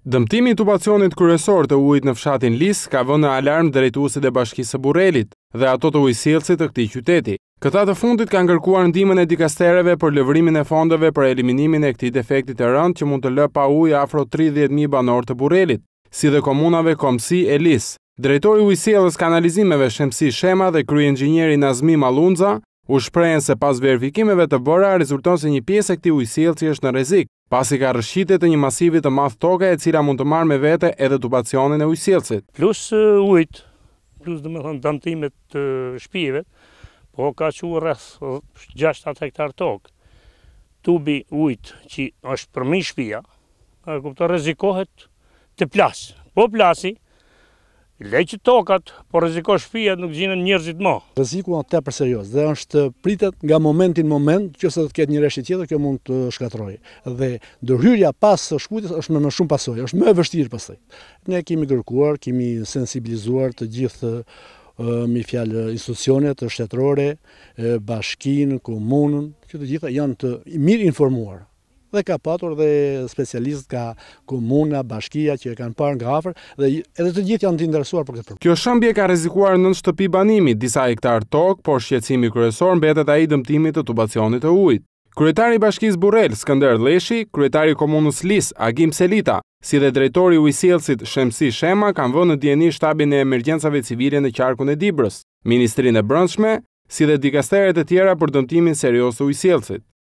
Dëmtimi i tubacionit kryesor të ujit në fshatin Lis ka vënë në alarm drejtuesit e Bashkisë së Burrelit dhe ato të ujësjellësit të këtij qyteti. Këta të fundit kanë kërkuar ndihmën e dikastereve për lëvrimin e fondeve për eliminimin e këtij defekti të rënd që mund të lë pa ujë afro 30.000 banor të Burrelit, si dhe komunave Komsi e Lis. Drejtori i ujësjellës kanalizimeve Shemsi Shema dhe kryeinxhinieri Nazmi Mallunza u shprehen se pas verifikimeve të bëra rezulton se një pjesë e këtij ujësjellësi është në rrezik, pasi ka rrëshqitje të një masivi të madh toke e cila mund të marrë me vete edhe tubacionin e ujësjellësit. Plus ujit, plus dëmtimet të shtëpive, po ka quar rreth 6-7 hektar tokë. Tubi ujit që është përmi shtëpia, kupton rrezikohet të plasë. Po plasi, leqë tokat, po rreziko shtëpia nuk gjinen njerëzit më. Rreziku është tepër serioz dhe është pritet nga momenti në moment, nëse do të ketë një rreshje tjetër, kjo mund të shkatërrojë. Dhe ndërhyrja pas shkputjes është me më shumë pasojë, është më e vështirë pastaj. Ne kemi kërkuar, kemi sensibilizuar të gjithë me fjalë institucionet shtetërore, bashkinë, komunën, që të gjitha janë të mirë informuar. Dhe ka patur dhe specialistë ka komuna, bashkia që e kanë parë nga afër dhe edhe të gjithë janë të interesuar për këtë problem. Kjo shëmbje ka rrezikuar 9 shtëpi banimi, disa hektar tokë, por shqetësimi kryesor mbetet ai dëmtimit të tubacionit të ujit. Kryetari i Bashkisë Burrel, Skënder Lleshi, kryetari i komunës Lis, Agim Selita, si dhe drejtori i ujësjellësit Shemsi Shema kanë vënë në dieni shtabin e emergjencave civile në qarkun e Dibrës, Ministrinë e Brendshme, si dhe dikasteret e tjera për dëmtimin serioz të ujësjellësit.